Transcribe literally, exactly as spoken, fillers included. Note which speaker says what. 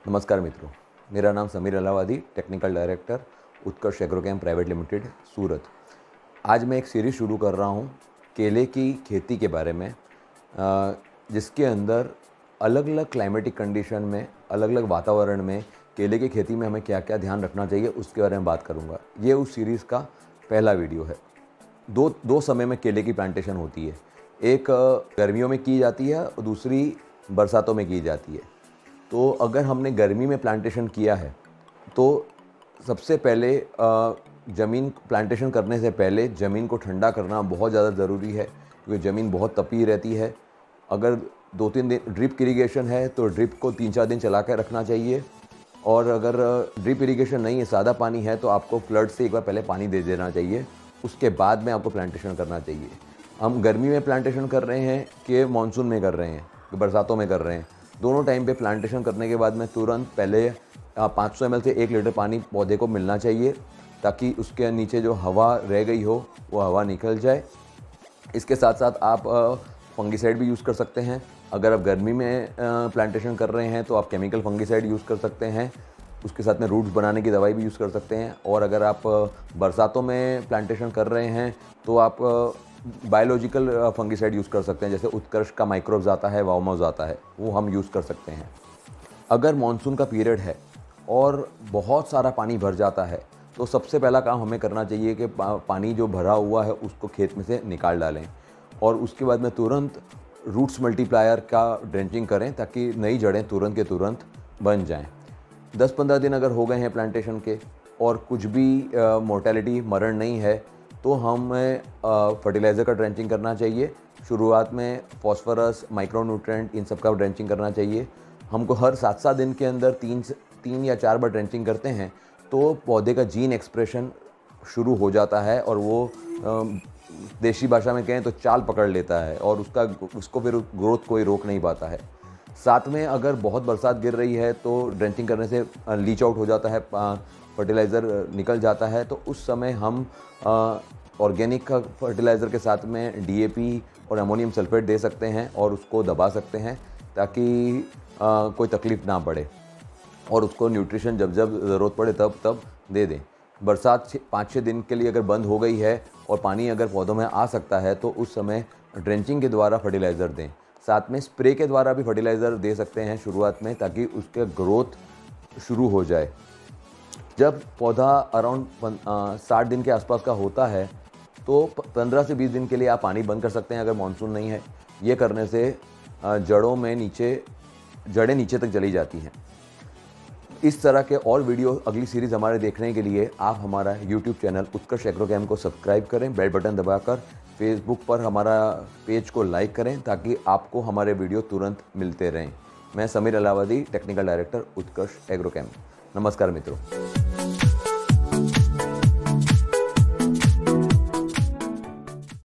Speaker 1: नमस्कार मित्रों, मेरा नाम Sameer Alawadi, technical director Utkarsh Agrochem private limited, Surat. आज मैं एक सीरीज़ शुरू कर रहा हूँ केले की खेती के बारे में, जिसके अंदर अलग अलग क्लाइमेटिक कंडीशन में, अलग अलग वातावरण में केले की खेती में हमें क्या क्या ध्यान रखना चाहिए उसके बारे में बात करूँगा। ये उस सीरीज़ का पहला वीडियो है। दो दो समय में केले की प्लांटेशन होती है, एक गर्मियों में की जाती है और दूसरी बरसातों में की जाती है। तो अगर हमने गर्मी में प्लांटेशन किया है तो सबसे पहले ज़मीन प्लांटेशन करने से पहले ज़मीन को ठंडा करना बहुत ज़्यादा ज़रूरी है, क्योंकि ज़मीन बहुत तपी रहती है। अगर दो तीन दिन ड्रिप इरिगेशन है तो ड्रिप को तीन चार दिन चला कर रखना चाहिए, और अगर ड्रिप इरिगेशन नहीं है, सादा पानी है, तो आपको फ्लड से एक बार पहले पानी दे देना चाहिए, उसके बाद में आपको प्लांटेशन करना चाहिए। हम गर्मी में प्लांटेशन कर रहे हैं कि मानसून में कर रहे हैं, कि बरसातों में कर रहे हैं, दोनों टाइम पे प्लांटेशन करने के बाद में तुरंत पहले पाँच सौ एम एल से एक लीटर पानी पौधे को मिलना चाहिए, ताकि उसके नीचे जो हवा रह गई हो वो हवा निकल जाए। इसके साथ साथ आप फंगीसाइड भी यूज़ कर सकते हैं। अगर आप गर्मी में प्लांटेशन कर रहे हैं तो आप केमिकल फंगीसाइड यूज़ कर सकते हैं, उसके साथ में रूट्स बनाने की दवाई भी यूज़ कर सकते हैं। और अगर आप बरसातों में प्लांटेशन कर रहे हैं तो आप बायोलॉजिकल फंगीसाइड यूज़ कर सकते हैं, जैसे उत्कर्ष का माइक्रोब्स आता है, वाओमोज आता है, वो हम यूज़ कर सकते हैं। अगर मानसून का पीरियड है और बहुत सारा पानी भर जाता है तो सबसे पहला काम हमें करना चाहिए कि पानी जो भरा हुआ है उसको खेत में से निकाल डालें, और उसके बाद में तुरंत रूट्स मल्टीप्लायर का ड्रेंचिंग करें, ताकि नई जड़ें तुरंत के तुरंत बन जाएं। दस पंद्रह दिन अगर हो गए हैं प्लांटेशन के और कुछ भी मोर्टेलिटी मरण नहीं है तो हमें फर्टिलाइज़र का ड्रेंचिंग करना चाहिए। शुरुआत में फॉस्फोरस, माइक्रोन्यूट्रेंट, इन सब का ड्रेंचिंग करना चाहिए। हमको हर सात सात दिन के अंदर तीन तीन या चार बार ड्रेंचिंग करते हैं तो पौधे का जीन एक्सप्रेशन शुरू हो जाता है, और वो देसी भाषा में कहें तो चाल पकड़ लेता है, और उसका उसको फिर ग्रोथ कोई रोक नहीं पाता है। साथ में अगर बहुत बरसात गिर रही है तो ड्रेंचिंग करने से लीच आउट हो जाता है, फर्टिलाइज़र निकल जाता है, तो उस समय हम ऑर्गेनिक का फर्टिलाइज़र के साथ में डी ए पी और अमोनियम सल्फेट दे सकते हैं और उसको दबा सकते हैं, ताकि आ, कोई तकलीफ़ ना पड़े, और उसको न्यूट्रिशन जब जब ज़रूरत पड़े तब तब दे दें। बरसात पाँच छः दिन के लिए अगर बंद हो गई है और पानी अगर पौधों में आ सकता है तो उस समय ड्रेंचिंग के द्वारा फर्टिलाइज़र दें। साथ में स्प्रे के द्वारा भी फर्टिलाइज़र दे सकते हैं शुरुआत में, ताकि उसके ग्रोथ शुरू हो जाए। जब पौधा अराउंड साठ दिन के आसपास का होता है तो पंद्रह से बीस दिन के लिए आप पानी बंद कर सकते हैं अगर मानसून नहीं है। ये करने से जड़ों में नीचे जड़ें नीचे तक चली जाती हैं। इस तरह के और वीडियो अगली सीरीज़ हमारे देखने के लिए आप हमारा यूट्यूब चैनल उत्कर्ष एग्रोकेम को सब्सक्राइब करें, बेल बटन दबाकर फेसबुक पर हमारा पेज को लाइक करें, ताकि आपको हमारे वीडियो तुरंत मिलते रहें। मैं समीर अलावादी, टेक्निकल डायरेक्टर उत्कर्ष एग्रोकेम। नमस्कार मित्रों।